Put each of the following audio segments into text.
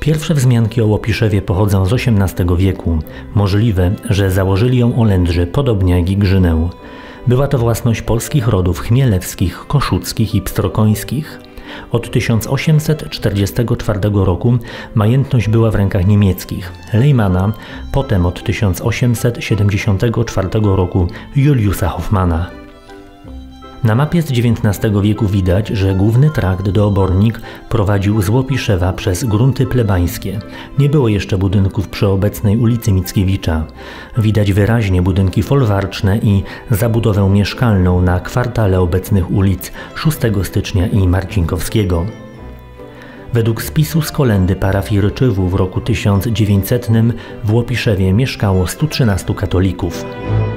Pierwsze wzmianki o Łopiszewie pochodzą z XVIII wieku. Możliwe, że założyli ją Olędrzy, podobnie jak i Grzynę. Była to własność polskich rodów chmielewskich, koszuckich i pstrokońskich. Od 1844 roku majętność była w rękach niemieckich, Lejmana, potem od 1874 roku Juliusa Hoffmana. Na mapie z XIX wieku widać, że główny trakt do Obornik prowadził z Łopiszewa przez grunty plebańskie. Nie było jeszcze budynków przy obecnej ulicy Mickiewicza. Widać wyraźnie budynki folwarczne i zabudowę mieszkalną na kwartale obecnych ulic 6 stycznia i Marcinkowskiego. Według spisu z kolendy parafii Ryczywu w roku 1900 w Łopiszewie mieszkało 113 katolików.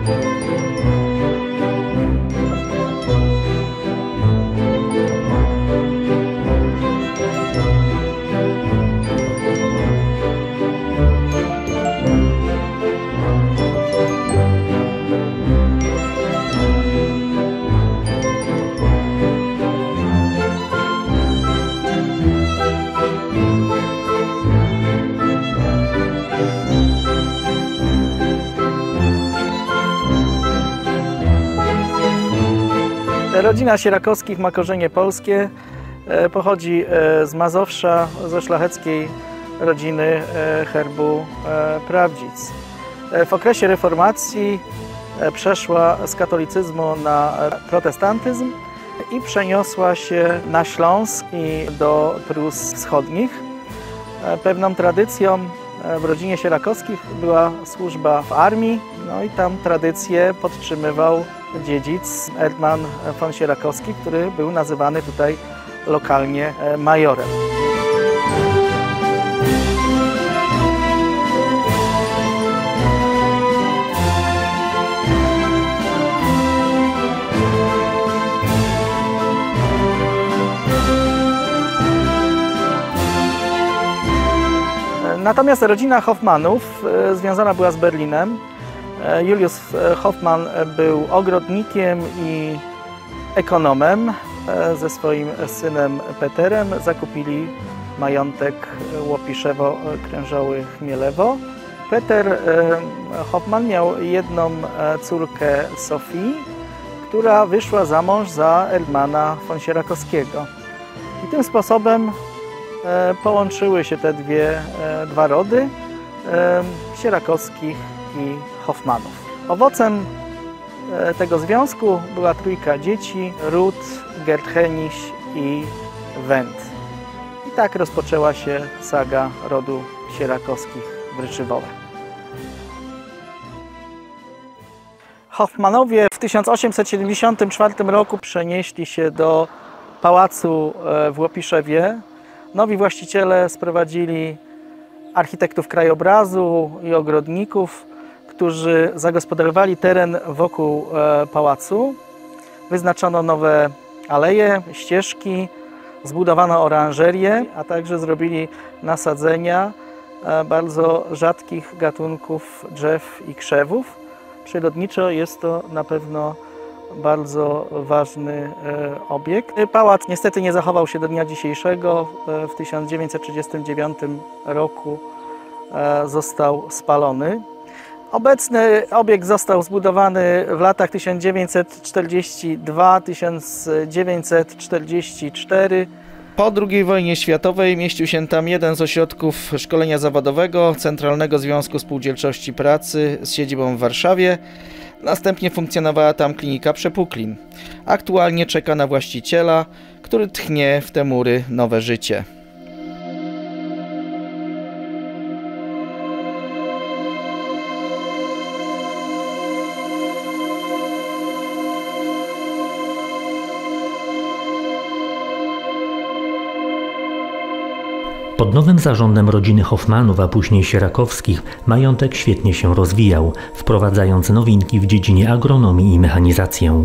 Rodzina Sierakowskich ma korzenie polskie, pochodzi z Mazowsza, ze szlacheckiej rodziny herbu Prawdzic. W okresie reformacji przeszła z katolicyzmu na protestantyzm i przeniosła się na Śląsk i do Prus Wschodnich. Pewną tradycją w rodzinie Sierakowskich była służba w armii, no i tam tradycję podtrzymywał dziedzic Erdman von Sierakowski, który był nazywany tutaj lokalnie majorem. Natomiast rodzina Hoffmanów związana była z Berlinem. Julius Hoffman był ogrodnikiem i ekonomem. Ze swoim synem Peterem zakupili majątek Łopiszewo-Krężoły-Chmielewo. Peter Hoffman miał jedną córkę Sofię, która wyszła za mąż za Erdmana von Sierakowskiego. I tym sposobem połączyły się te dwa rody Sierakowskich i Hoffmanów. Owocem tego związku była trójka dzieci: Ruth, Gert-Heniś i Wend. I tak rozpoczęła się saga rodu Sierakowskich w Ryczywowie. Hoffmanowie w 1874 roku przenieśli się do pałacu w Łopiszewie. Nowi właściciele sprowadzili architektów krajobrazu i ogrodników, którzy zagospodarowali teren wokół pałacu. Wyznaczono nowe aleje, ścieżki, zbudowano oranżerię, a także zrobili nasadzenia bardzo rzadkich gatunków drzew i krzewów. Przyrodniczo jest to na pewno bardzo ważny obiekt. Pałac niestety nie zachował się do dnia dzisiejszego. W 1939 roku został spalony. Obecny obiekt został zbudowany w latach 1942-1944. Po II wojnie światowej mieścił się tam jeden z ośrodków szkolenia zawodowego Centralnego Związku Spółdzielczości Pracy z siedzibą w Warszawie. Następnie funkcjonowała tam klinika przepuklin. Aktualnie czeka na właściciela, który tchnie w te mury nowe życie. Pod nowym zarządem rodziny Hoffmanów, a później Sierakowskich, majątek świetnie się rozwijał, wprowadzając nowinki w dziedzinie agronomii i mechanizację.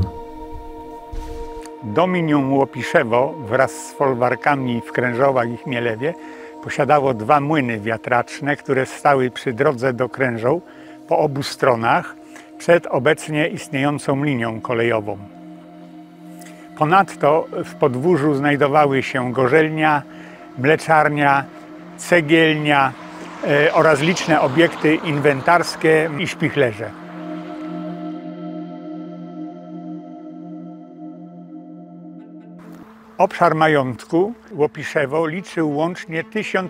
Dominium Łopiszewo wraz z folwarkami w Krężowach i Chmielewie posiadało dwa młyny wiatraczne, które stały przy drodze do Krężow po obu stronach przed obecnie istniejącą linią kolejową. Ponadto w podwórzu znajdowały się gorzelnia, mleczarnia cegielnia oraz liczne obiekty inwentarskie i śpichlerze. Obszar majątku Łopiszewo liczył łącznie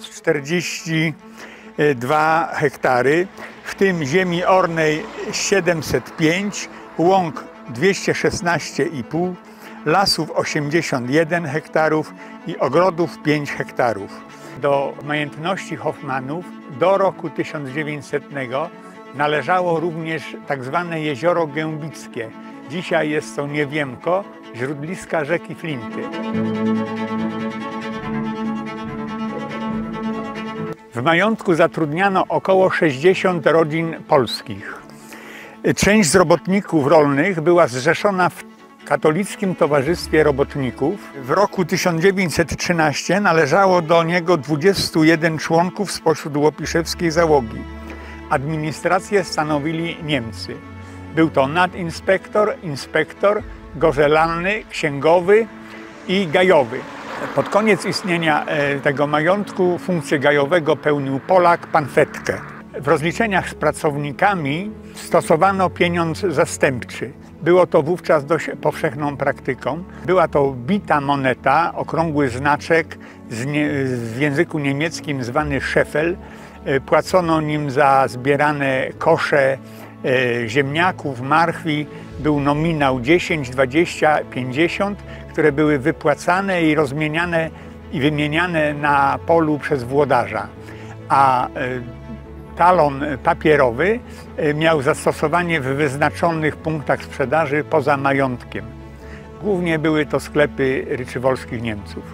1042 hektary, w tym ziemi ornej 705, łąk 216,5, lasów 81 hektarów i ogrodów 5 hektarów. Do majątności Hoffmanów do roku 1900 należało również tzw. jezioro Gębickie. Dzisiaj jest to Niewiemko, źródliska rzeki Flinty. W majątku zatrudniano około 60 rodzin polskich. Część z robotników rolnych była zrzeszona w Katolickim Towarzystwie Robotników. W roku 1913 należało do niego 21 członków spośród łopiszewskiej załogi. Administrację stanowili Niemcy. Był to nadinspektor, inspektor, gorzelanny, księgowy i gajowy. Pod koniec istnienia tego majątku funkcję gajowego pełnił Polak, pan Fetke. W rozliczeniach z pracownikami stosowano pieniądz zastępczy. Było to wówczas dość powszechną praktyką. Była to bita moneta, okrągły znaczek w języku niemieckim zwany Scheffel. Płacono nim za zbierane kosze ziemniaków, marchwi. Był nominał 10, 20, 50, które były wypłacane i rozmieniane i wymieniane na polu przez włodarza. A talon papierowy miał zastosowanie w wyznaczonych punktach sprzedaży poza majątkiem. Głównie były to sklepy ryczywolskich Niemców.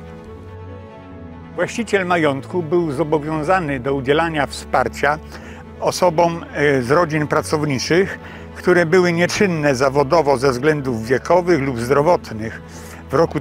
Właściciel majątku był zobowiązany do udzielania wsparcia osobom z rodzin pracowniczych, które były nieczynne zawodowo ze względów wiekowych lub zdrowotnych. W roku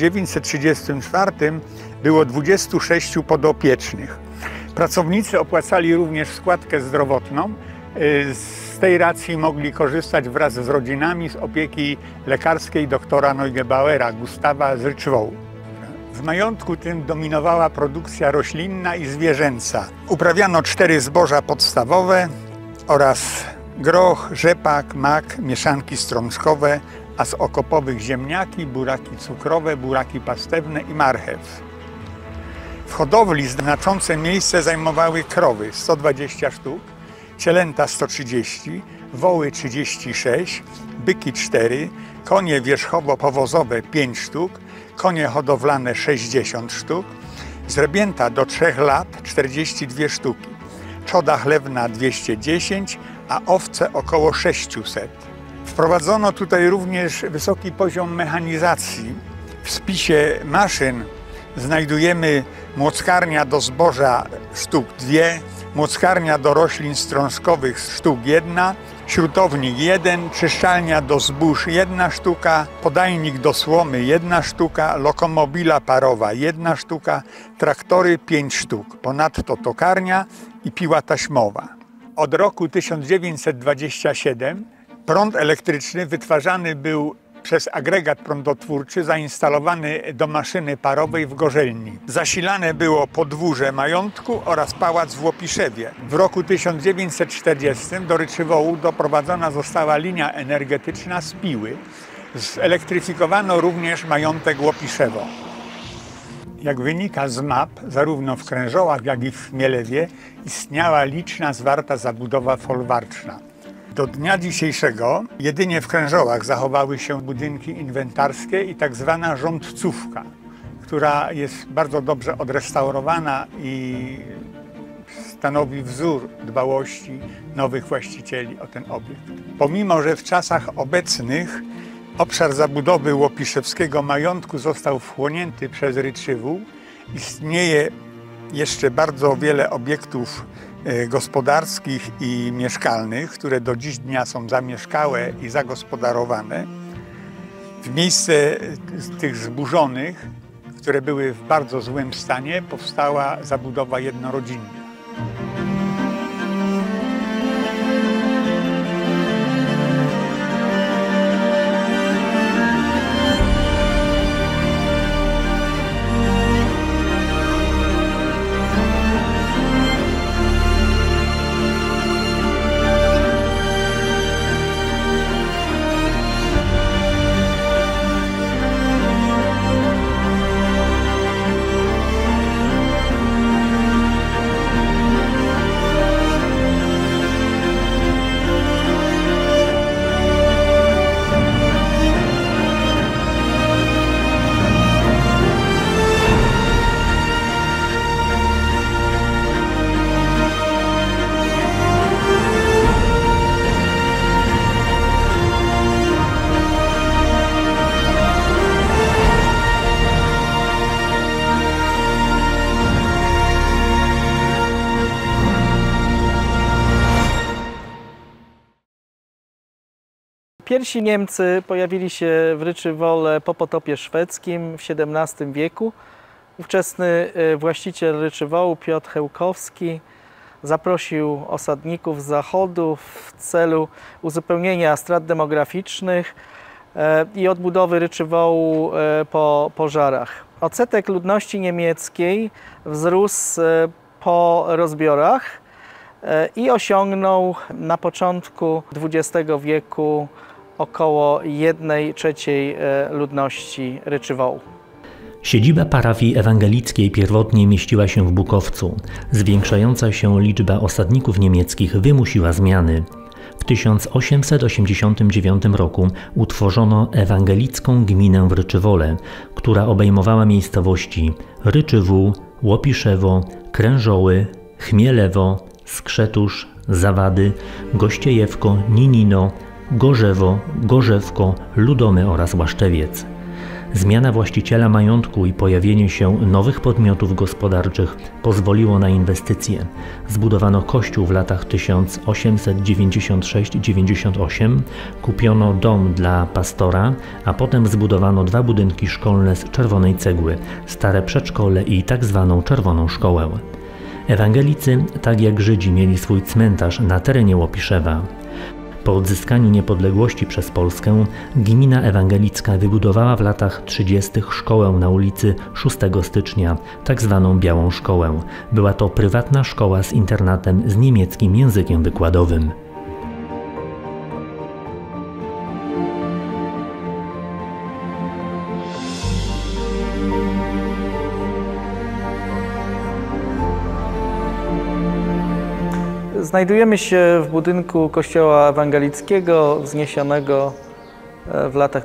1934 było 26 podopiecznych. Pracownicy opłacali również składkę zdrowotną. Z tej racji mogli korzystać wraz z rodzinami z opieki lekarskiej doktora Neugebauera, Gustawa z Ryczwołu. W majątku tym dominowała produkcja roślinna i zwierzęca. Uprawiano 4 zboża podstawowe oraz groch, rzepak, mak, mieszanki strączkowe, a z okopowych ziemniaki, buraki cukrowe, buraki pastewne i marchew. W hodowli znaczące miejsce zajmowały krowy 120 sztuk, cielęta 130, woły 36, byki 4, konie wierzchowo-powozowe 5 sztuk, konie hodowlane 60 sztuk, zrebięta do 3 lat 42 sztuki, trzoda chlewna 210, a owce około 600. Wprowadzono tutaj również wysoki poziom mechanizacji. W spisie maszyn znajdujemy młockarnia do zboża sztuk 2, młockarnia do roślin strączkowych sztuk 1, śrutownik 1, czyszczalnia do zbóż 1 sztuka, podajnik do słomy 1 sztuka, lokomobila parowa 1 sztuka, traktory 5 sztuk, ponadto tokarnia i piła taśmowa. Od roku 1927 prąd elektryczny wytwarzany był przez agregat prądotwórczy zainstalowany do maszyny parowej w gorzelni. Zasilane było podwórze majątku oraz pałac w Łopiszewie. W roku 1940 do Ryczywału doprowadzona została linia energetyczna z Piły. Zelektryfikowano również majątek Łopiszewo. Jak wynika z map, zarówno w Krężołach, jak i w Chmielewie istniała liczna zwarta zabudowa folwarczna. Do dnia dzisiejszego jedynie w Krężołach zachowały się budynki inwentarskie i tak zwana rządcówka, która jest bardzo dobrze odrestaurowana i stanowi wzór dbałości nowych właścicieli o ten obiekt. Pomimo że w czasach obecnych obszar zabudowy łopiszewskiego majątku został wchłonięty przez Ryczywół, istnieje jeszcze bardzo wiele obiektów gospodarskich i mieszkalnych, które do dziś dnia są zamieszkałe i zagospodarowane. W miejsce tych zburzonych, które były w bardzo złym stanie, powstała zabudowa jednorodzinna. Pierwsi Niemcy pojawili się w Ryczywole po potopie szwedzkim w XVII wieku. Ówczesny właściciel Ryczywołu, Piotr Chełkowski, zaprosił osadników z zachodu w celu uzupełnienia strat demograficznych i odbudowy Ryczywału po pożarach. Odsetek ludności niemieckiej wzrósł po rozbiorach i osiągnął na początku XX wieku około 1/3 ludności Ryczywału. Siedziba parafii ewangelickiej pierwotnie mieściła się w Bukowcu. Zwiększająca się liczba osadników niemieckich wymusiła zmiany. W 1889 roku utworzono ewangelicką gminę w Ryczywole, która obejmowała miejscowości Ryczywół, Łopiszewo, Krężoły, Chmielewo, Skrzetusz, Zawady, Gościejewko, Ninino, Gorzewo, Gorzewko, Ludomy oraz Łaszczewiec. Zmiana właściciela majątku i pojawienie się nowych podmiotów gospodarczych pozwoliło na inwestycje. Zbudowano kościół w latach 1896-98, kupiono dom dla pastora, a potem zbudowano 2 budynki szkolne z czerwonej cegły, stare przedszkole i tak zwaną czerwoną szkołę. Ewangelicy, tak jak Żydzi, mieli swój cmentarz na terenie Łopiszewa. Po odzyskaniu niepodległości przez Polskę gmina ewangelicka wybudowała w latach 30. szkołę na ulicy 6 stycznia, tak zwaną Białą Szkołę. Była to prywatna szkoła z internatem z niemieckim językiem wykładowym. Znajdujemy się w budynku kościoła ewangelickiego wzniesionego w latach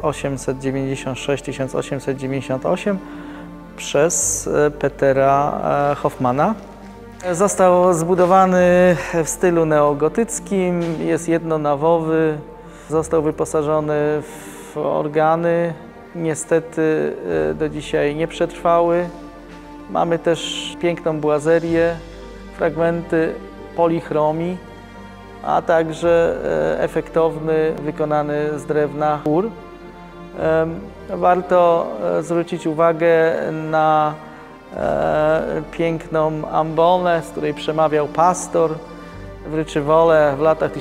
1896-1898 przez Petera Hoffmana. Został zbudowany w stylu neogotyckim, jest jednonawowy, został wyposażony w organy, niestety do dzisiaj nie przetrwały. Mamy też piękną błazerię, fragmenty polichromii, a także efektowny, wykonany z drewna chór. Warto zwrócić uwagę na piękną ambonę, z której przemawiał pastor w Ryczywole w latach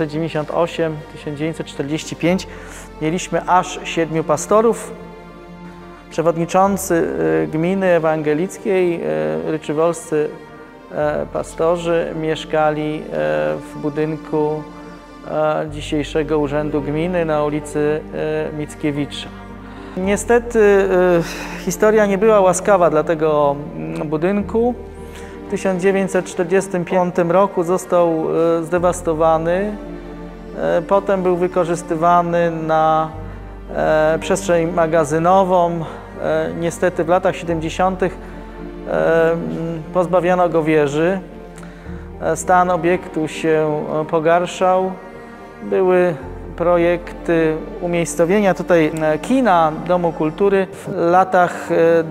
1898-1945. Mieliśmy aż 7 pastorów. Przewodniczący gminy ewangelickiej, ryczywolscy pastorzy mieszkali w budynku dzisiejszego Urzędu Gminy na ulicy Mickiewicza. Niestety historia nie była łaskawa dla tego budynku. W 1945 roku został zdewastowany, potem był wykorzystywany na przestrzeń magazynową. Niestety w latach 70. pozbawiono go wieży. Stan obiektu się pogarszał. Były projekty umiejscowienia tutaj kina, Domu Kultury. W latach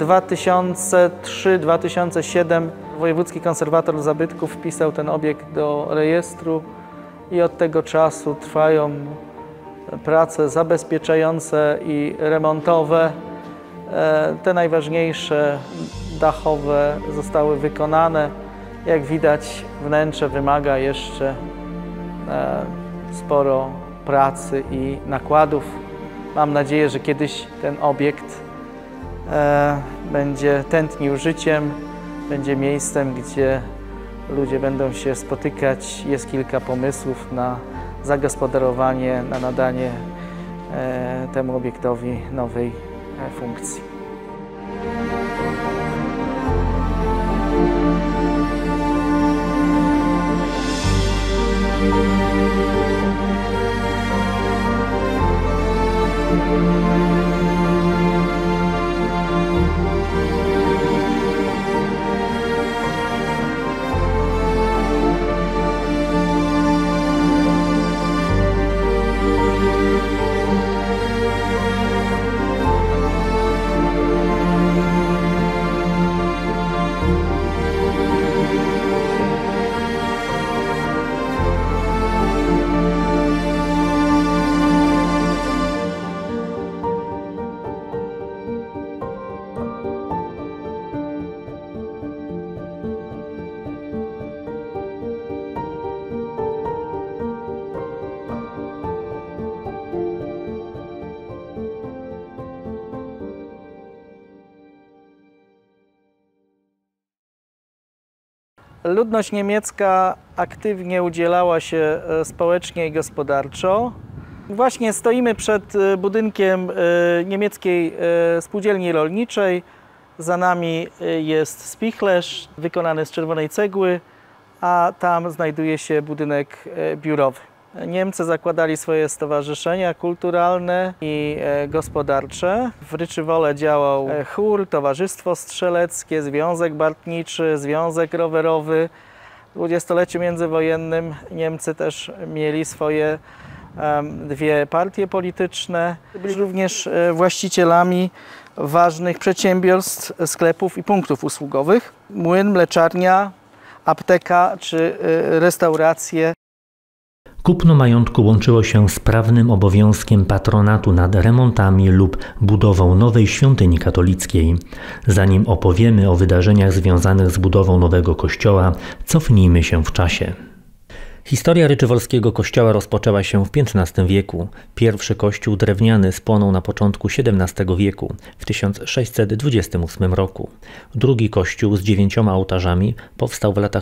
2003-2007 wojewódzki konserwator zabytków wpisał ten obiekt do rejestru i od tego czasu trwają prace zabezpieczające i remontowe. Te najważniejsze dachowe zostały wykonane. Jak widać, wnętrze wymaga jeszcze sporo pracy i nakładów. Mam nadzieję, że kiedyś ten obiekt będzie tętnił życiem, będzie miejscem, gdzie ludzie będą się spotykać. Jest kilka pomysłów na zagospodarowanie, na nadanie temu obiektowi nowej funkcji. Ludność niemiecka aktywnie udzielała się społecznie i gospodarczo. Właśnie stoimy przed budynkiem niemieckiej spółdzielni rolniczej. Za nami jest spichlerz wykonany z czerwonej cegły, a tam znajduje się budynek biurowy. Niemcy zakładali swoje stowarzyszenia kulturalne i gospodarcze. W Ryczywole działał chór, towarzystwo strzeleckie, związek bartniczy, związek rowerowy. W dwudziestoleciu międzywojennym Niemcy też mieli swoje dwie partie polityczne. Byli również właścicielami ważnych przedsiębiorstw, sklepów i punktów usługowych. Młyn, mleczarnia, apteka czy restauracje. Kupno majątku łączyło się z prawnym obowiązkiem patronatu nad remontami lub budową nowej świątyni katolickiej. Zanim opowiemy o wydarzeniach związanych z budową nowego kościoła, cofnijmy się w czasie. Historia ryczywolskiego kościoła rozpoczęła się w XV wieku. Pierwszy kościół drewniany spłonął na początku XVII wieku, w 1628 roku. Drugi kościół z 9 ołtarzami powstał w latach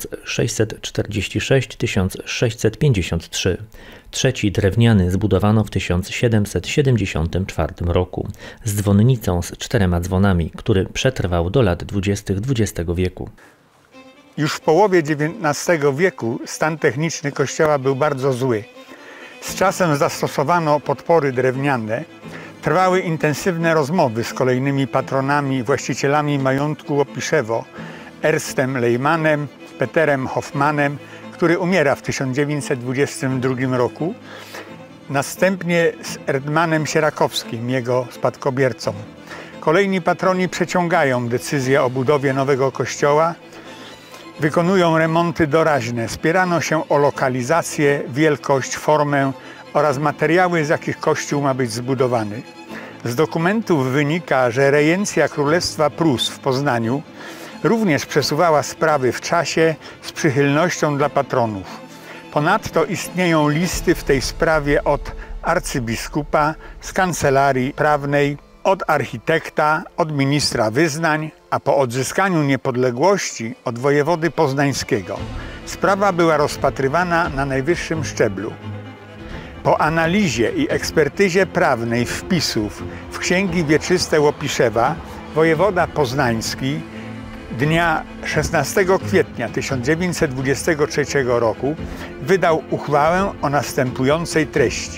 1646–1653. Trzeci drewniany zbudowano w 1774 roku, z dzwonnicą z 4 dzwonami, który przetrwał do lat 20. XX wieku. Już w połowie XIX wieku stan techniczny kościoła był bardzo zły. Z czasem zastosowano podpory drewniane. Trwały intensywne rozmowy z kolejnymi patronami, właścicielami majątku Łopiszewo, Erstem Lejmanem, Peterem Hoffmanem, który umiera w 1922 roku, następnie z Erdmanem Sierakowskim, jego spadkobiercą. Kolejni patroni przeciągają decyzję o budowie nowego kościoła, wykonują remonty doraźne. Spierano się o lokalizację, wielkość, formę oraz materiały, z jakich kościół ma być zbudowany. Z dokumentów wynika, że rejencja Królestwa Prus w Poznaniu również przesuwała sprawy w czasie z przychylnością dla patronów. Ponadto istnieją listy w tej sprawie od arcybiskupa, z kancelarii prawnej, od architekta, od ministra wyznań, a po odzyskaniu niepodległości od wojewody poznańskiego. Sprawa była rozpatrywana na najwyższym szczeblu. Po analizie i ekspertyzie prawnej wpisów w księgi wieczyste Łopiszewa, wojewoda poznański dnia 16 kwietnia 1923 roku wydał uchwałę o następującej treści.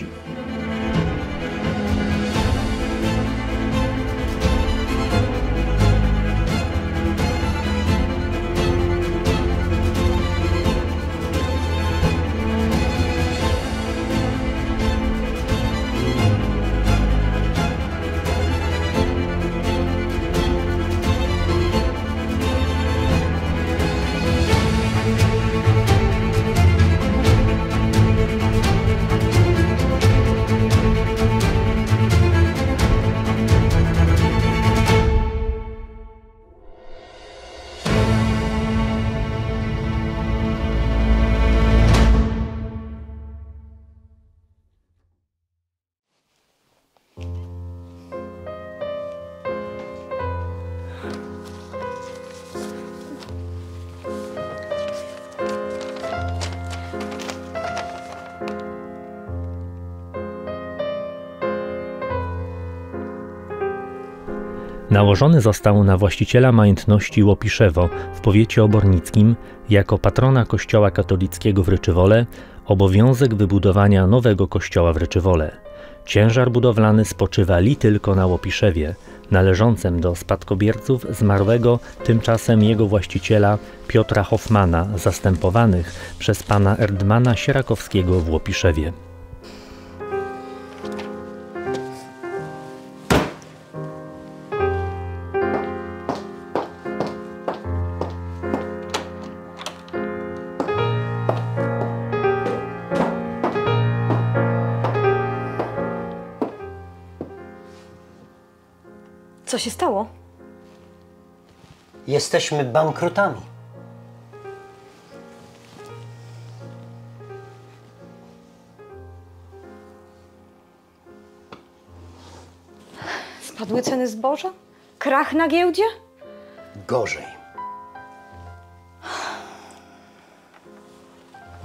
Nałożony został na właściciela majątności Łopiszewo w powiecie obornickim jako patrona kościoła katolickiego w Ryczywole obowiązek wybudowania nowego kościoła w Ryczywole. Ciężar budowlany spoczywa li tylko na Łopiszewie, należącym do spadkobierców zmarłego tymczasem jego właściciela Piotra Hoffmana, zastępowanych przez pana Erdmana Sierakowskiego w Łopiszewie. Co się stało? Jesteśmy bankrutami. Spadły ceny zboża? Krach na giełdzie? Gorzej.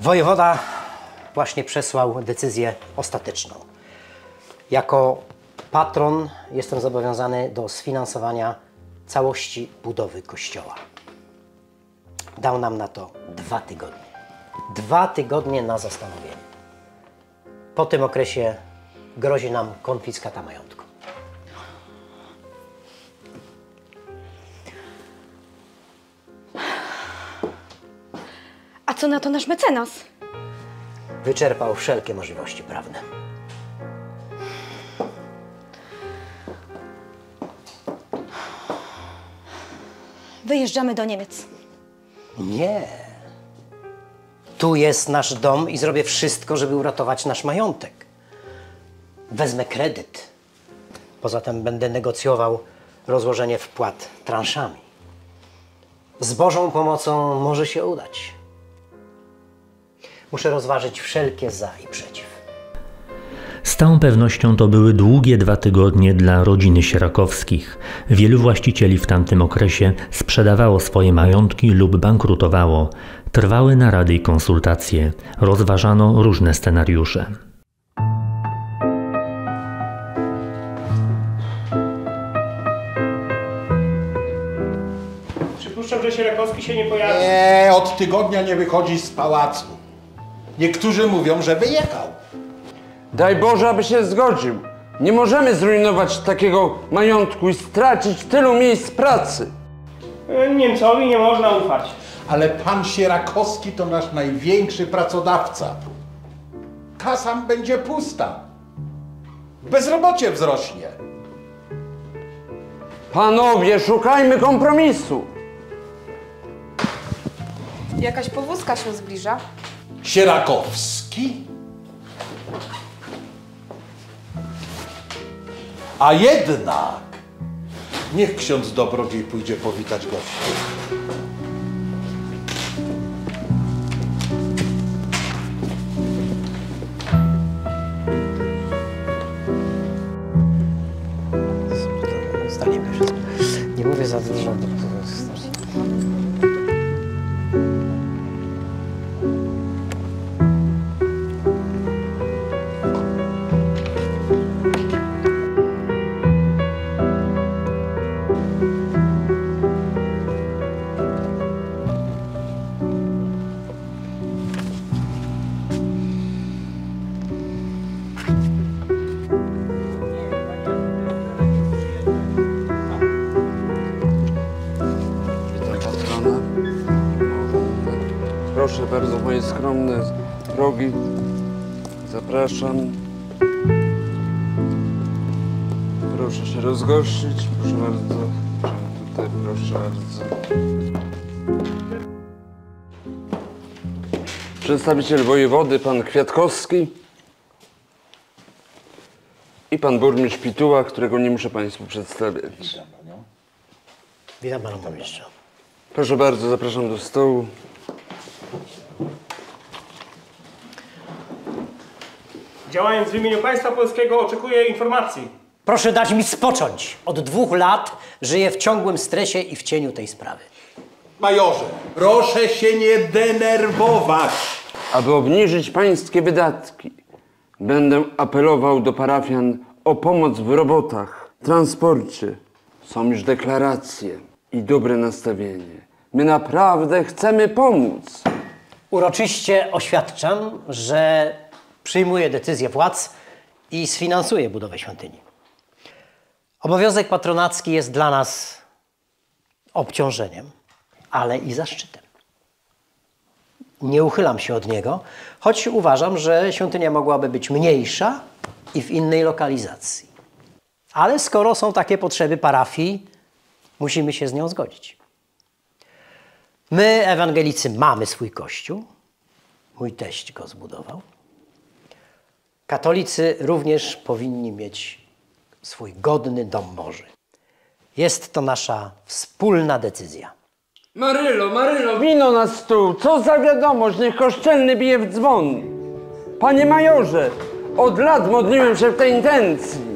Wojewoda właśnie przesłał decyzję ostateczną. Jako patron jestem zobowiązany do sfinansowania całości budowy kościoła. Dał nam na to 2 tygodnie. 2 tygodnie na zastanowienie. Po tym okresie grozi nam konfiskata majątku. A co na to nasz mecenas? Wyczerpał wszelkie możliwości prawne. Wyjeżdżamy do Niemiec. Nie. Tu jest nasz dom i zrobię wszystko, żeby uratować nasz majątek. Wezmę kredyt. Poza tym będę negocjował rozłożenie wpłat transzami. Z Bożą pomocą może się udać. Muszę rozważyć wszelkie za i przeciw. Z całą pewnością to były długie 2 tygodnie dla rodziny Sierakowskich. Wielu właścicieli w tamtym okresie sprzedawało swoje majątki lub bankrutowało. Trwały narady i konsultacje. Rozważano różne scenariusze. Przypuszczam, że Sierakowski się nie pojawi. Nie, od tygodnia nie wychodzi z pałacu. Niektórzy mówią, że wyjechał. Daj Boże, aby się zgodził. Nie możemy zrujnować takiego majątku i stracić tylu miejsc pracy. Niemcowi nie można ufać. Ale pan Sierakowski to nasz największy pracodawca. Kasa będzie pusta. Bezrobocie wzrośnie. Panowie, szukajmy kompromisu. Jakaś powózka się zbliża. Sierakowski? A jednak niech ksiądz dobrodziej pójdzie powitać gości. Ustalimy wszystko. Nie mówię za dużo. Proszę bardzo, moje skromne progi. Zapraszam. Proszę się rozgościć. Proszę bardzo. Tutaj, proszę bardzo. Przedstawiciel wojewody, pan Kwiatkowski. I pan burmistrz Pituła, którego nie muszę państwu przedstawiać. Witam pana burmistrza. Proszę bardzo, zapraszam do stołu. Działając w imieniu państwa polskiego oczekuję informacji. Proszę dać mi spocząć. Od 2 lat żyję w ciągłym stresie i w cieniu tej sprawy. Majorze, proszę się nie denerwować. Aby obniżyć pańskie wydatki, będę apelował do parafian o pomoc w robotach, transporcie. Są już deklaracje i dobre nastawienie. My naprawdę chcemy pomóc. Uroczyście oświadczam, że przyjmuję decyzję władz i sfinansuję budowę świątyni. Obowiązek patronacki jest dla nas obciążeniem, ale i zaszczytem. Nie uchylam się od niego, choć uważam, że świątynia mogłaby być mniejsza i w innej lokalizacji. Ale skoro są takie potrzeby parafii, musimy się z nią zgodzić. My, ewangelicy, mamy swój kościół. Mój teść go zbudował. Katolicy również powinni mieć swój godny dom Boży. Jest to nasza wspólna decyzja. Marylo, wino na stół! Co za wiadomość, niech kościelny bije w dzwon! Panie majorze, od lat modliłem się w tej intencji.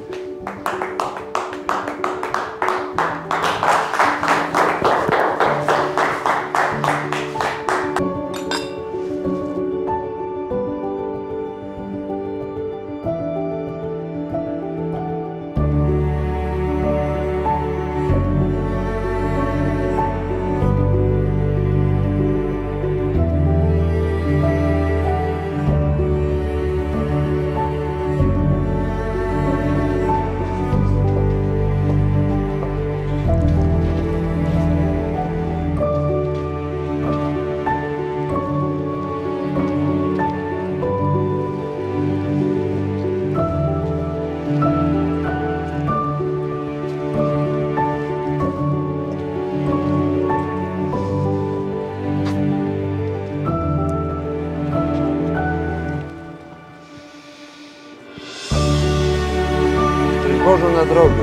zboże na drogę.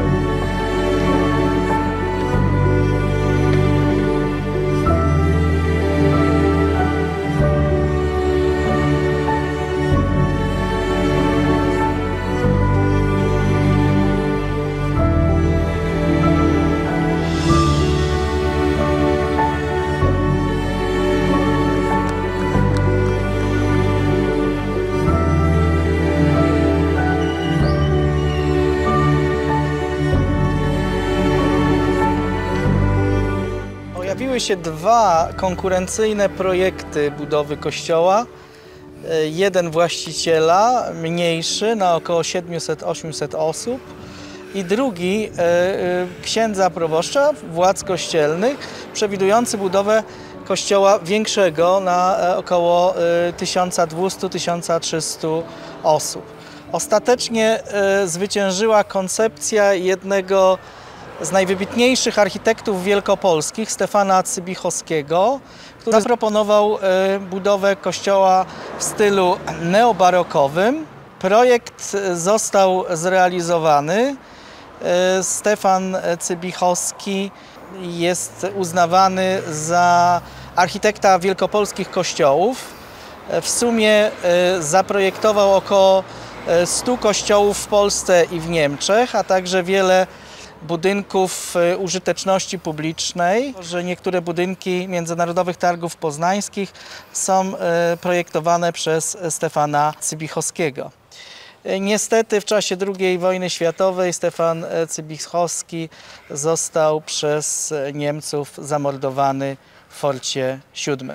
Pojawiły się dwa konkurencyjne projekty budowy kościoła. Jeden właściciela, mniejszy, na około 700-800 osób, i drugi księdza proboszcza, władz kościelnych, przewidujący budowę kościoła większego na około 1200-1300 osób. Ostatecznie zwyciężyła koncepcja jednego z najwybitniejszych architektów wielkopolskich, Stefana Cybichowskiego, który zaproponował budowę kościoła w stylu neobarokowym. Projekt został zrealizowany. Stefan Cybichowski jest uznawany za architekta wielkopolskich kościołów. W sumie zaprojektował około 100 kościołów w Polsce i w Niemczech, a także wiele budynków użyteczności publicznej, że niektóre budynki Międzynarodowych Targów Poznańskich są projektowane przez Stefana Cybichowskiego. Niestety w czasie II wojny światowej Stefan Cybichowski został przez Niemców zamordowany w Forcie VII.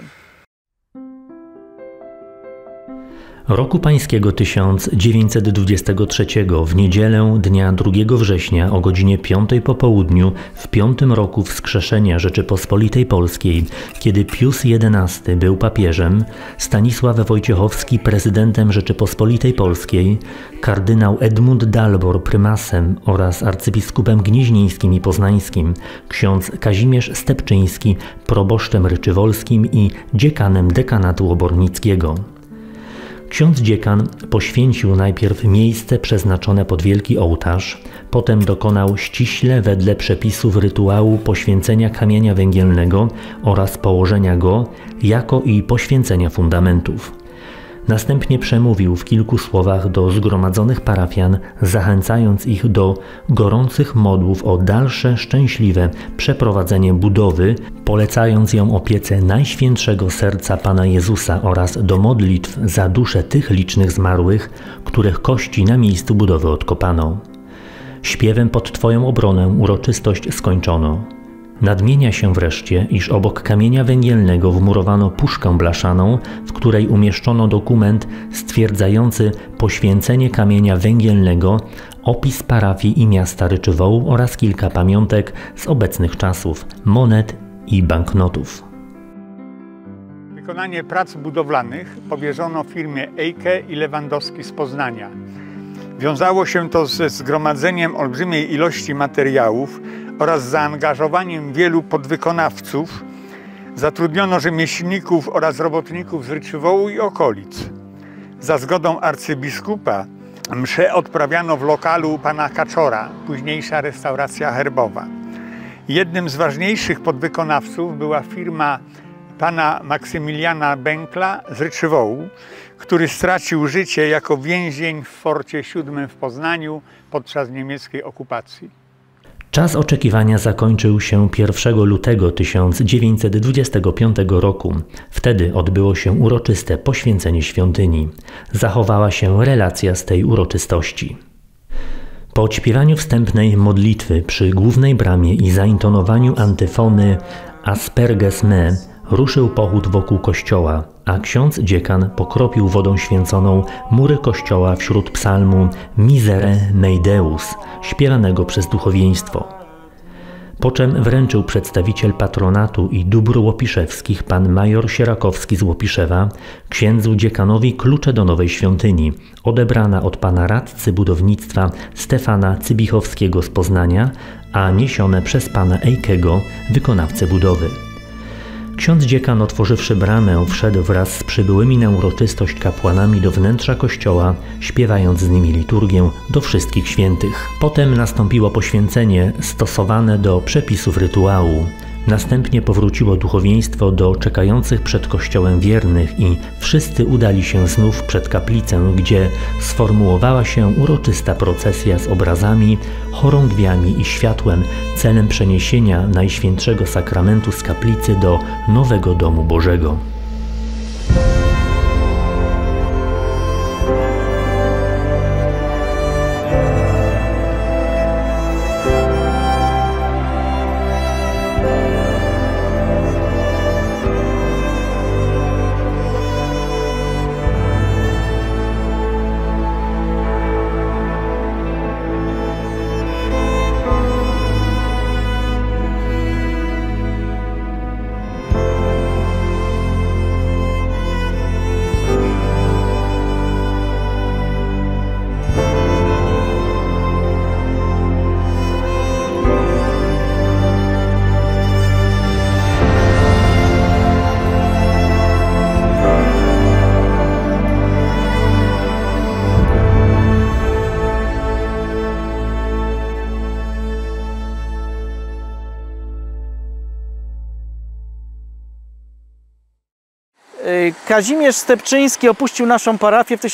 Roku pańskiego 1923 w niedzielę dnia 2 września o godzinie 5 po południu w 5. roku wskrzeszenia Rzeczypospolitej Polskiej, kiedy Pius XI był papieżem, Stanisław Wojciechowski prezydentem Rzeczypospolitej Polskiej, kardynał Edmund Dalbor prymasem oraz arcybiskupem gnieźnieńskim i poznańskim, ksiądz Kazimierz Stepczyński proboszczem ryczywolskim i dziekanem dekanatu obornickiego. Ksiądz dziekan poświęcił najpierw miejsce przeznaczone pod wielki ołtarz, potem dokonał ściśle wedle przepisów rytuału poświęcenia kamienia węgielnego oraz położenia go, jako i poświęcenia fundamentów. Następnie przemówił w kilku słowach do zgromadzonych parafian, zachęcając ich do gorących modłów o dalsze szczęśliwe przeprowadzenie budowy, polecając ją opiece Najświętszego Serca Pana Jezusa oraz do modlitw za dusze tych licznych zmarłych, których kości na miejscu budowy odkopano. Śpiewem pod Twoją obronę uroczystość skończono. Nadmienia się wreszcie, iż obok kamienia węgielnego wmurowano puszkę blaszaną, w której umieszczono dokument stwierdzający poświęcenie kamienia węgielnego, opis parafii i miasta Ryczywołu oraz kilka pamiątek z obecnych czasów, monet i banknotów. Wykonanie prac budowlanych powierzono firmie Eike i Lewandowski z Poznania. Wiązało się to ze zgromadzeniem olbrzymiej ilości materiałów oraz zaangażowaniem wielu podwykonawców. Zatrudniono rzemieślników oraz robotników z Ryczywolu i okolic. Za zgodą arcybiskupa msze odprawiano w lokalu pana Kaczora, późniejsza restauracja herbowa. Jednym z ważniejszych podwykonawców była firma pana Maksymiliana Bękla z Ryczywolu, który stracił życie jako więzień w Forcie VII w Poznaniu podczas niemieckiej okupacji. Czas oczekiwania zakończył się 1 lutego 1925 roku. Wtedy odbyło się uroczyste poświęcenie świątyni. Zachowała się relacja z tej uroczystości. Po odśpiewaniu wstępnej modlitwy przy głównej bramie i zaintonowaniu antyfony Asperges me ruszył pochód wokół kościoła, a ksiądz dziekan pokropił wodą święconą mury kościoła wśród psalmu Misere mei Deus, śpiewanego przez duchowieństwo. Po czym wręczył przedstawiciel patronatu i dóbr łopiszewskich pan major Sierakowski z Łopiszewa księdzu dziekanowi klucze do nowej świątyni, odebrana od pana radcy budownictwa Stefana Cybichowskiego z Poznania, a niesione przez pana Eikego, wykonawcę budowy. Ksiądz dziekan, otworzywszy bramę, wszedł wraz z przybyłymi na uroczystość kapłanami do wnętrza kościoła, śpiewając z nimi liturgię do wszystkich świętych. Potem nastąpiło poświęcenie stosowane do przepisów rytuału. Następnie powróciło duchowieństwo do czekających przed kościołem wiernych i wszyscy udali się znów przed kaplicę, gdzie sformułowała się uroczysta procesja z obrazami, chorągwiami i światłem celem przeniesienia Najświętszego Sakramentu z kaplicy do nowego domu Bożego. Kazimierz Stepczyński opuścił naszą parafię w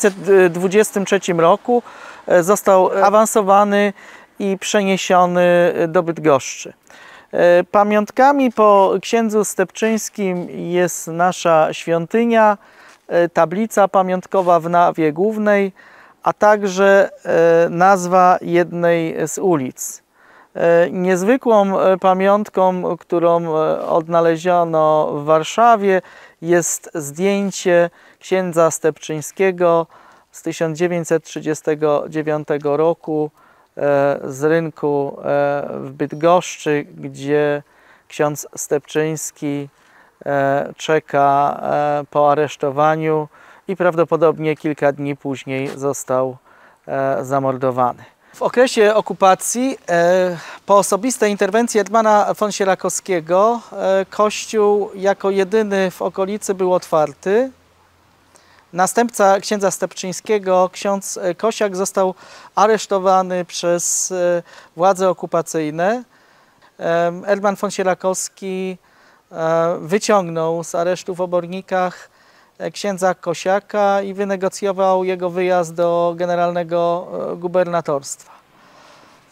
1923 roku. Został awansowany i przeniesiony do Bydgoszczy. Pamiątkami po księdzu Stepczyńskim jest nasza świątynia, tablica pamiątkowa w nawie głównej, a także nazwa jednej z ulic. Niezwykłą pamiątką, którą odnaleziono w Warszawie, jest zdjęcie księdza Stepczyńskiego z 1939 roku z rynku w Bydgoszczy, gdzie ksiądz Stepczyński czeka po aresztowaniu i prawdopodobnie kilka dni później został zamordowany. W okresie okupacji, po osobistej interwencji Hetmana von Sierakowskiego, kościół jako jedyny w okolicy był otwarty. Następca księdza Stepczyńskiego, ksiądz Kosiak, został aresztowany przez władze okupacyjne. Hetman von Sierakowski wyciągnął z aresztu w Obornikach księdza Kosiaka i wynegocjował jego wyjazd do generalnego gubernatorstwa. W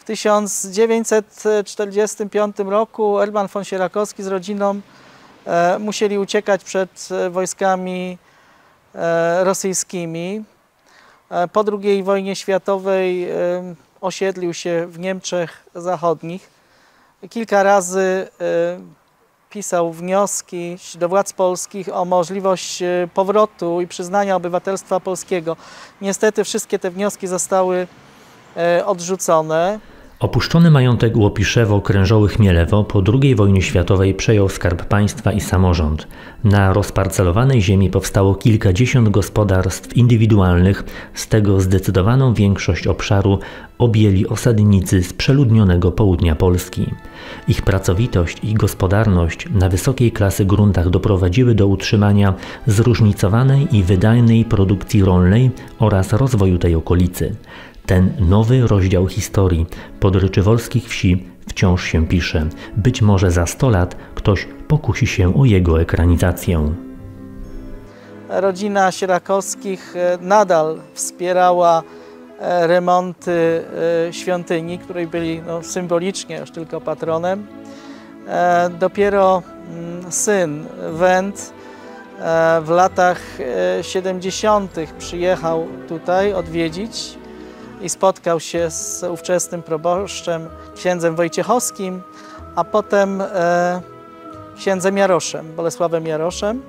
1945 roku Hetman von Sierakowski z rodziną musieli uciekać przed wojskami rosyjskimi. Po II wojnie światowej osiedlił się w Niemczech Zachodnich. Kilka razy pisał wnioski do władz polskich o możliwość powrotu i przyznania obywatelstwa polskiego. Niestety wszystkie te wnioski zostały odrzucone. Opuszczony majątek Łopiszewo-Krężoły Chmielewo po II wojnie światowej przejął Skarb Państwa i samorząd. Na rozparcelowanej ziemi powstało kilkadziesiąt gospodarstw indywidualnych, z tego zdecydowaną większość obszaru objęli osadnicy z przeludnionego południa Polski. Ich pracowitość i gospodarność na wysokiej klasy gruntach doprowadziły do utrzymania zróżnicowanej i wydajnej produkcji rolnej oraz rozwoju tej okolicy. Ten nowy rozdział historii podryczywolskich wsi wciąż się pisze. Być może za 100 lat ktoś pokusi się o jego ekranizację. Rodzina Sierakowskich nadal wspierała remonty świątyni, której byli symbolicznie już tylko patronem. Dopiero syn Wend w latach 70. przyjechał tutaj odwiedzić i spotkał się z ówczesnym proboszczem, księdzem Wojciechowskim, a potem księdzem Jaroszem, Bolesławem Jaroszem.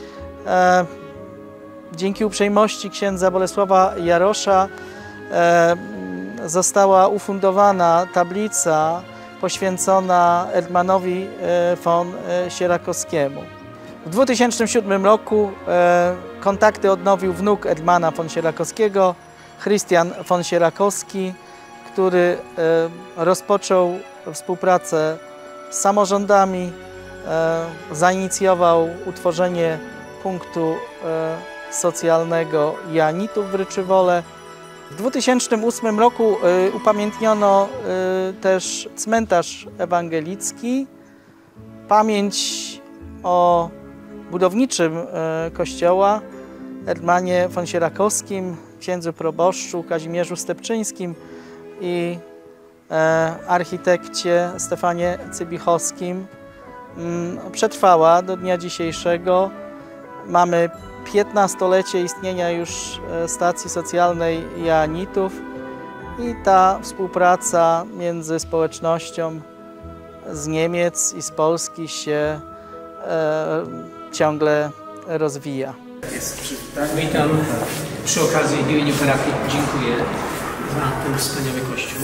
Dzięki uprzejmości księdza Bolesława Jarosza została ufundowana tablica poświęcona Hetmanowi von Sierakowskiemu. W 2007 roku kontakty odnowił wnuk Hetmana von Sierakowskiego, Christian von Sierakowski, który rozpoczął współpracę z samorządami, zainicjował utworzenie punktu socjalnego Joannitów w Ryczywole. W 2008 roku upamiętniono też cmentarz ewangelicki. Pamięć o budowniczym kościoła Hetmanie von Sierakowskim, księdzu proboszczu Kazimierzu Stepczyńskim i architekcie Stefanie Cybichowskim przetrwała do dnia dzisiejszego. Mamy 15-lecie istnienia już stacji socjalnej Joannitów i ta współpraca między społecznością z Niemiec i z Polski się ciągle rozwija. Witam. Przy okazji w imieniu parafii dziękuję za ten wspaniały kościół.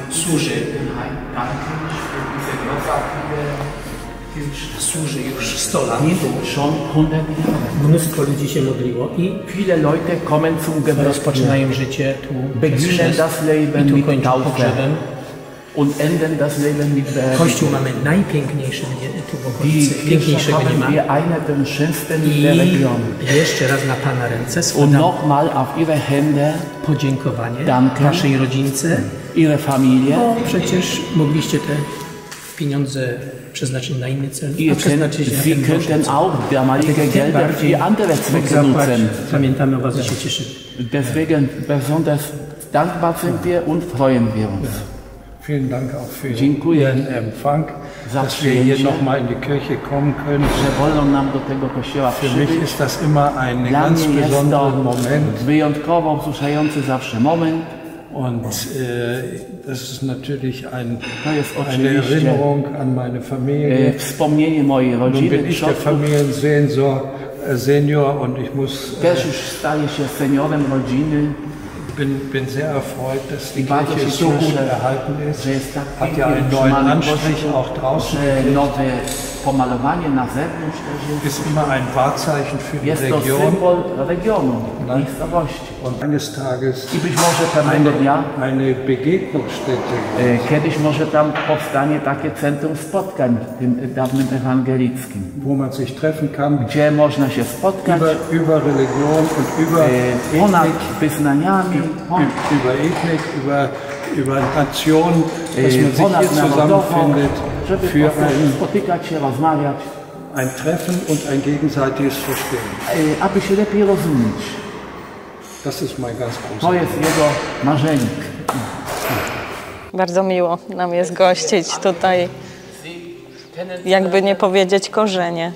Służy już 100 lat. Mnóstwo ludzi się modliło i rozpoczynają życie tu i tu kończą pogrzebem. Kościół mamy najpiękniejszy tu w okolicy, piękniejszego nie ma. I jeszcze raz na Pana ręce składam podziękowanie Waszej rodzince, bo przecież mogliście te pieniądze przeznaczyć na inny cel, a przeznaczyć na ten Boże. Pamiętamy o Was i się cieszymy. Deswegen besonders dankbar sind wir und freuen wir uns. Vielen Dank auch für Ihren Empfang, dass wir hier nochmal in die Kirche kommen können. Für mich ist das immer ein ganz besonderer Moment. Wyjątkowo wzruszający zawsze moment. Und das ist natürlich eine Erinnerung an meine Familie. Wspomnienie mojej rodziny. Nun bin ich der Familiensenior und ich muss też już staję się seniorem rodziny. bin sehr erfreut, dass die Kirche so gut erhalten ist. Hat ja einen neuen Anstrich auch draußen. Pomalowanie na zewnątrz też ist immer ein Wahrzeichen für die jest to Region. symbol regionu, miejscowości. Und eines Tages I być może pewnego dnia eine Begegnungsstätte. Kiedyś może tam powstanie takie centrum spotkań w tym dawnym ewangelickim. Wo man sich treffen kann. Gdzie można się spotkać. Über Religion und über ponad Ethnik, wyznaniami. über Ethnik, über Nation, dass man sich hier zusammenfindet für spotykać się, rozmawiać. Ein Treffen und ein gegenseitiges Verstehen. Aby się lepiej rozumieć. Das ist mein ganz großes. To jest jego marzenie. Bardzo miło nam jest gościć tutaj, jakby nie powiedzieć korzenie.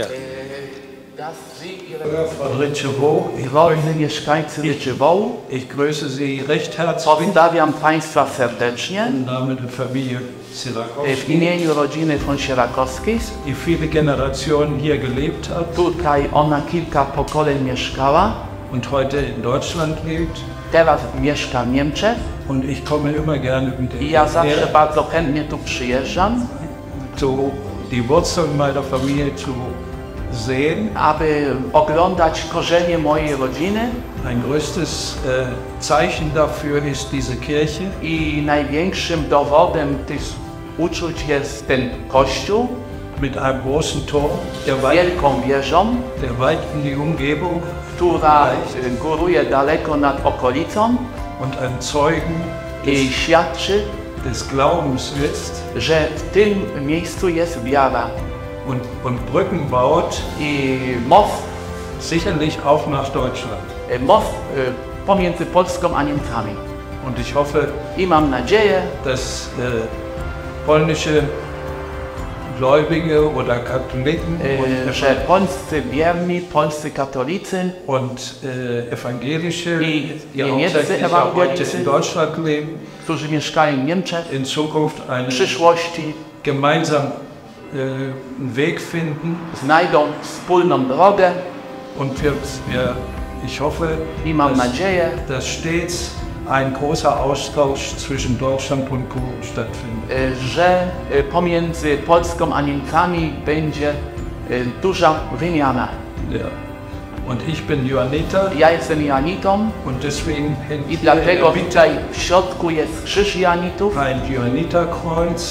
Drodzy mieszkańcy Ryczewołu, ich grüße Sie recht herzlich. Pozdrawiam Państwa serdecznie Im Namen der Familie w imieniu rodziny von Sierakowskich. Die viele Generationen hier gelebt hat. Tutaj ona kilka pokoleń mieszkała. Und heute in Deutschland lebt. Teraz mieszka w Niemczech. Und ich komme immer gerne wieder. I ja zawsze bardzo chętnie tu przyjeżdżam. Die Wurzeln meiner Familie zu sehen. Aby oglądać korzenie mojej rodziny. Ein größtes Zeichen dafür ist diese Kirche. I największym dowodem tych uczuć jest ten kościół. Mit einem großen Tor, wielką wieżą, der weit in die Umgebung, która góruje daleko nad okolicą. Und ein Zeugen i świadczy, des Glaubens ist, że w tym miejscu jest wiara. Und Brücken baut i most sicherlich auch nach Deutschland. Most pomiędzy Polską a Niemcami. Und ich hoffe, i mam nadzieję, dass polnische Gläubige oder Katholiken że polscy wierni, polscy katolicy und evangelische, i die hauptsächlich auch heute in Deutschland leben, którzy mieszkają w Niemczech, in Zukunft einen przyszłości gemeinsamen Weg finden, znajdą wspólną drogę. Und ich hoffe, i mam nadzieję, dass stets ein großer Austausch zwischen Deutschland und Polen stattfindet. Że pomiędzy Polską a Niemcami będzie duża wymiana. Ja. Und ich bin Johanniter. Ja jestem Johannitą. Und deswegen i dlatego tutaj w środku jest krzyż Johannitów. Ein Johanniterkreuz.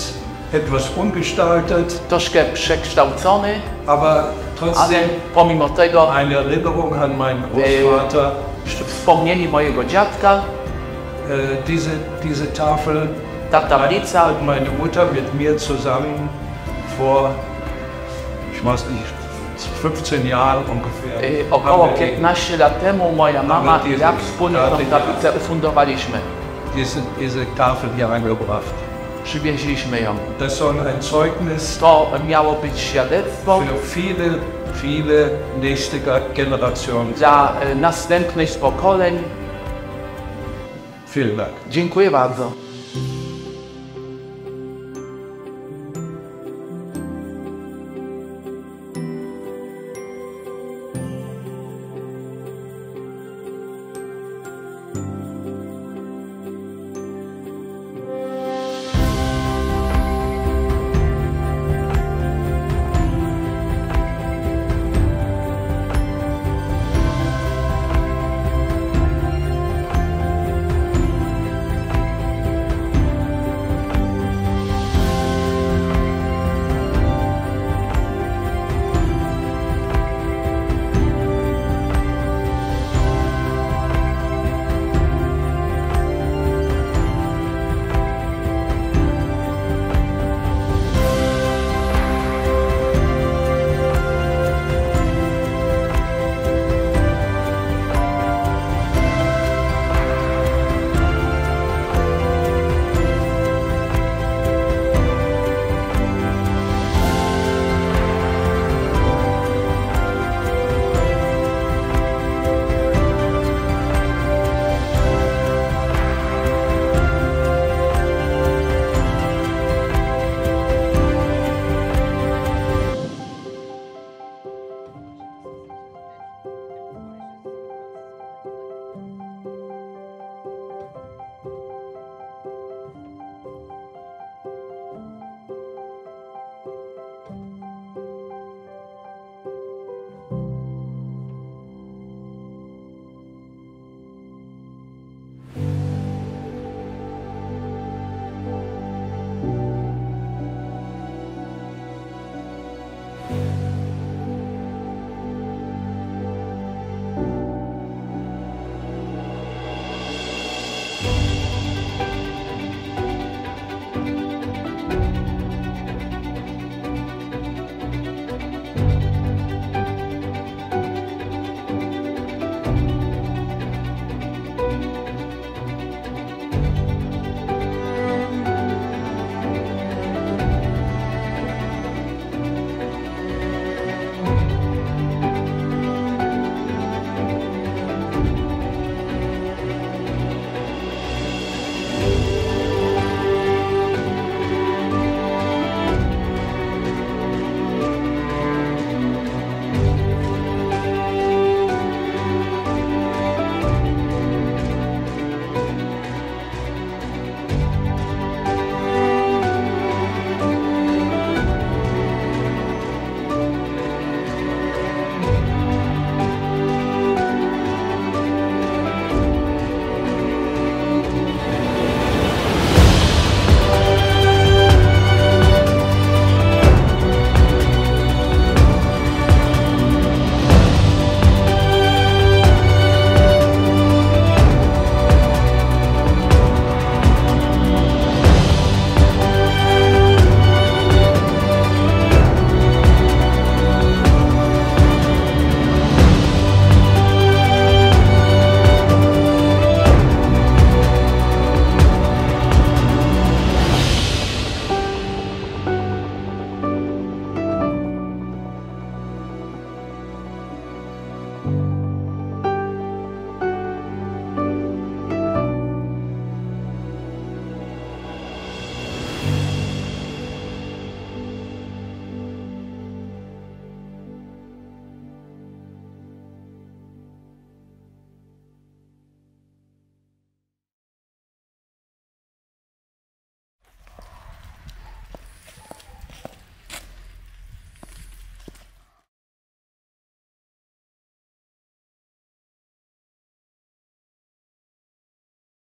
etwas umgestaltet, troszkę przekształcony, aber ale trotzdem pomimo tego eine Erinnerung an meinen Großvater. Wspomnienie mojego dziadka, diese Tafel ta tablica hat meine Mutter mit mir zusammen vor, ich weiß nicht, 15 Jahren ungefähr. Około 15 lat temu moja mama i ja wspólnie tę tablicę ufundowaliśmy. Diese Tafel hier eingebracht. Przywieźliśmy ją. Das soll ein Zeugnis To miało być świadectwo für viele nächste Generationen. dla następnych pokoleń. Vielen Dank. Dziękuję bardzo.